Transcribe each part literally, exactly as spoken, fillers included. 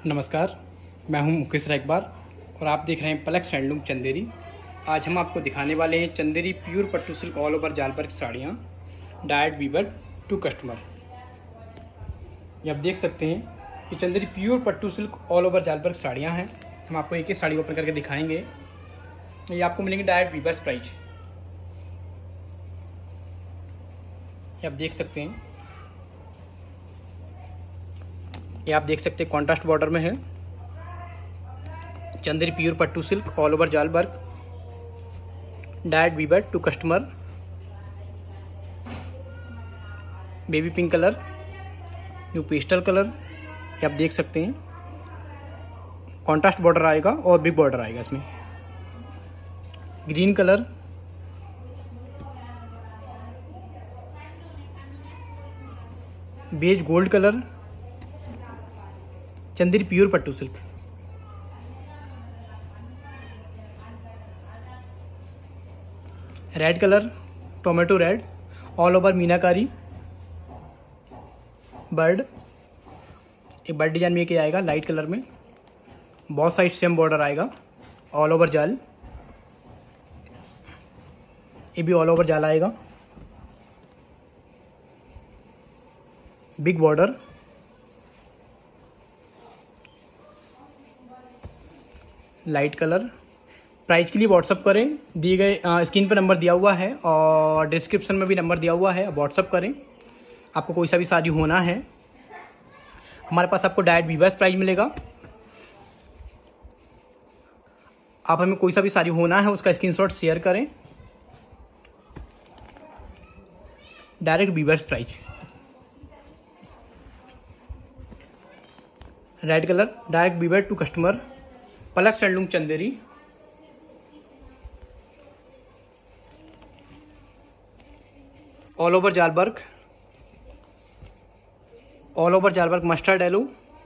नमस्कार, मैं हूं मुकेश रायकबार और आप देख रहे हैं पलक्स हैंडलूम चंदेरी। आज हम आपको दिखाने वाले हैं Chanderi pure pattu silk all over जाल वर्क साड़ियाँ डायरेक्ट वीवर टू कस्टमर। ये आप देख सकते हैं कि Chanderi pure pattu silk all over जाल वर्क साड़ियाँ हैं। हम आपको एक एक साड़ी ओपन करके दिखाएंगे। ये आपको मिलेंगे डायरेक्ट वीवर्स प्राइस। ये आप देख सकते हैं ये आप देख सकते हैं कॉन्ट्रास्ट बॉर्डर में है Chanderi pure pattu silk all over जाल work direct weaver to customer. Baby pink colour, new pastel colour, ये आप देख सकते हैं कॉन्ट्रास्ट बॉर्डर आएगा और बिग बॉर्डर आएगा इसमें। Green colour, beige gold colour, Chanderi pure pattu silk. Red colour, tomato red, all over meenakari bird, एक बर्ड डिजाइन में के आएगा लाइट कलर में। बहुत साइड सेम बॉर्डर आएगा, ऑल ओवर जाल। ये भी ऑल ओवर जाल आएगा, big border. Light colour. Price के लिए व्हाट्सअप करें, दिए गए स्क्रीन पर नंबर दिया हुआ है और डिस्क्रिप्शन में भी नंबर दिया हुआ है। व्हाट्सअप करें। आपको कोई सा भी शादी होना है, हमारे पास आपको डायरेक्ट वीवर्स प्राइस मिलेगा। आप हमें कोई सा भी शादी होना है उसका स्क्रीनशॉट शेयर करें, direct weavers price. Red colour, direct weaver to customer, Palaks handloom Chanderi. All over जाल वर्क, ऑल ओवर जाल वर्क मस्टर्ड येलो।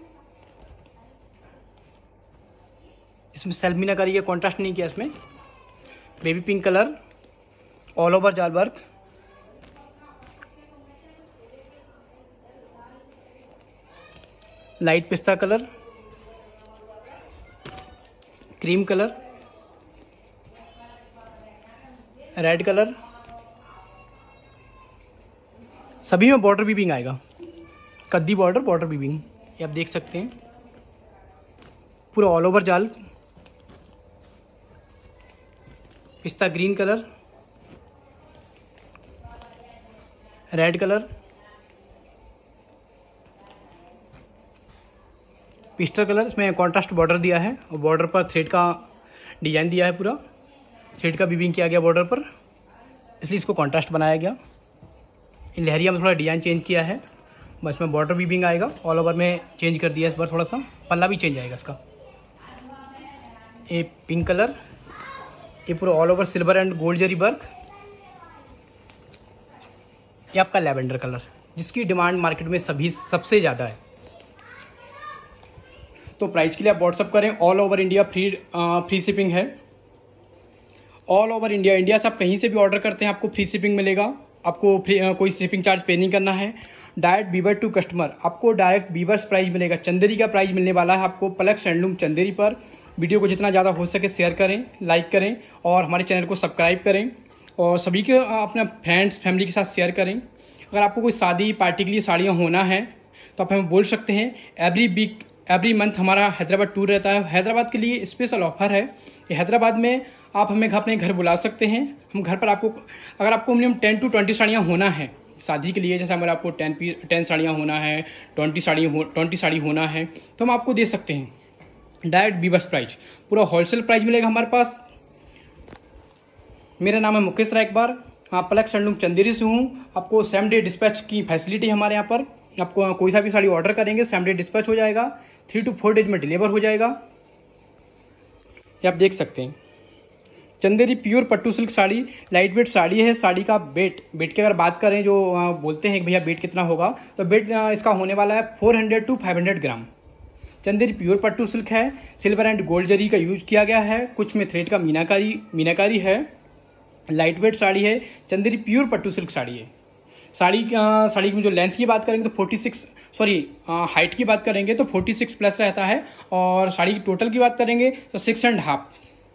इसमें सेल्फ मीनाकारी का कॉन्ट्रास्ट नहीं किया इसमें। Baby pink colour, all over जाल work. Light pista colour, cream colour, red colour. सभी में बॉर्डर वीविंग आएगा, कद्दी बॉर्डर, बॉर्डर वीविंग। ये आप देख सकते हैं पूरा ऑल ओवर जाल। Pista green colour, red colour, pastel colour. इसमें कॉन्ट्रास्ट बॉर्डर दिया है और बॉर्डर पर थ्रेड का डिजाइन दिया है, पूरा थ्रेड का वीविंग किया गया बॉर्डर पर, इसलिए इसको कॉन्ट्रास्ट बनाया गया। इन लहरिया में थोड़ा डिजाइन चेंज किया है, बस में बॉर्डर वीविंग आएगा। ऑल ओवर में चेंज कर दिया इस बार, थोड़ा सा पल्ला भी चेंज आएगा इसका। ये पिंक कलर, ये पूरा all over silver and gold zari work. ये आपका लैवेंडर कलर, जिसकी डिमांड मार्केट में सभी सबसे ज़्यादा है। तो प्राइस के लिए आप व्हाट्सअप करें। All over India free free shipping है। ऑल ओवर इंडिया, इंडिया से आप कहीं से भी ऑर्डर करते हैं आपको फ्री शिपिंग मिलेगा। आपको फ्री uh, कोई शिपिंग चार्ज पे नहीं करना है। डायरेक्ट वीवर टू कस्टमर, आपको डायरेक्ट वीवर्स प्राइस मिलेगा। चंदेरी का प्राइस मिलने वाला है आपको पलक्स हैंडलूम चंदेरी पर। वीडियो को जितना ज़्यादा हो सके शेयर करें, लाइक करें और हमारे चैनल को सब्सक्राइब करें और सभी के अपने फ्रेंड्स फैमिली के साथ शेयर करें। अगर आपको कोई शादी पार्टी के लिए साड़ियाँ होना है तो आप हमें बोल सकते हैं। एवरी वीक एवरी मंथ हमारा हैदराबाद टूर रहता है। हैदराबाद के लिए स्पेशल ऑफर है। हैदराबाद में आप हमें अपने घर बुला सकते हैं। हम घर पर आपको, अगर आपको मिनिमम टेन टू ट्वेंटी साड़ियाँ होना है शादी के लिए, जैसे अगर आपको टेन पी टेन साड़ियाँ होना है, ट्वेंटी साड़ी हो ट्वेंटी साड़ी होना है तो हम आपको दे सकते हैं डायरेक्ट वीवर्स प्राइस। पूरा होलसेल प्राइस मिलेगा हमारे पास। मेरा नाम है मुकेश रायकबार, हाँ पलक्स हैंडलूम चंदेरी से हूँ। आपको सेम डे डिस्पैच की फैसिलिटी हमारे यहाँ पर। आपको कोई सा भी साड़ी ऑर्डर करेंगे सेम डे डिस्पैच हो जाएगा, थ्री टू फोर डेज में डिलीवर हो जाएगा। ये आप देख सकते हैं Chanderi pure pattu silk sari, light weight sari है। साड़ी का वेट वेट की अगर बात करें, जो बोलते हैं कि भैया वेट कितना होगा, तो वेट इसका होने वाला है four hundred to five hundred gram. Chanderi pure pattu silk है, सिल्वर एंड गोल्ड जरी का यूज किया गया है, कुछ में थ्रेड का मीनाकारी मीनाकारी है, लाइट वेट साड़ी है, चंदेरी प्योर पट्टू सिल्क साड़ी है। साड़ी साड़ी की जो लेंथ की बात करेंगे तो फोर्टी सिक्स सॉरी हाइट की बात करेंगे तो फोर्टी सिक्स प्लस रहता है, और साड़ी की टोटल की बात करेंगे तो six and half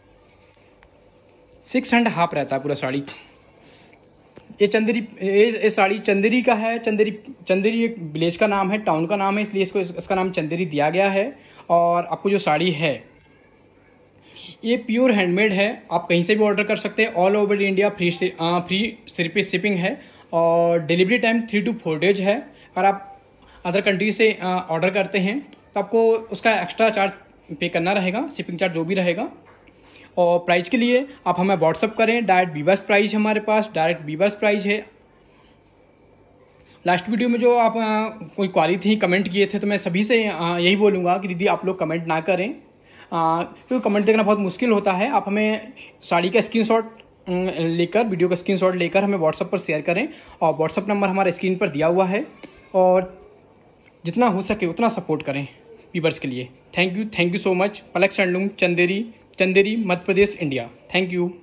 six and half रहता है पूरा साड़ी। ये चंदेरी ये, ये साड़ी चंदेरी का है। चंदेरी चंदेरी एक विलेज का नाम है, टाउन का नाम है, इसलिए इसको इसका नाम चंदेरी दिया गया है। और आपको जो साड़ी है ये प्योर हैंडमेड है, आप कहीं से भी ऑर्डर कर सकते हैं। All over India free free shipping है और delivery time three to four days है। अगर आप अदर कंट्री से ऑर्डर करते हैं तो आपको उसका एक्स्ट्रा चार्ज पे करना रहेगा, शिपिंग चार्ज जो भी रहेगा। और प्राइस के लिए आप हमें व्हाट्सअप करें, डायरेक्ट वीवर्स प्राइस हमारे पास डायरेक्ट वीवर्स प्राइस है। लास्ट वीडियो में जो आप आ, कोई क्वारी थी, कमेंट किए थे, तो मैं सभी से आ, यही बोलूँगा कि दीदी आप लोग कमेंट ना करें, क्योंकि कमेंट देखना बहुत मुश्किल होता है। आप हमें साड़ी का स्क्रीनशॉट लेकर, वीडियो का स्क्रीनशॉट लेकर हमें व्हाट्सअप पर शेयर करें, और व्हाट्सअप नंबर हमारा स्क्रीन पर दिया हुआ है। और जितना हो सके उतना सपोर्ट करें वीवर्स के लिए। Thank you thank you so much. Palaks handloom, Chanderi Chanderi Madhya Pradesh, India. Thank you.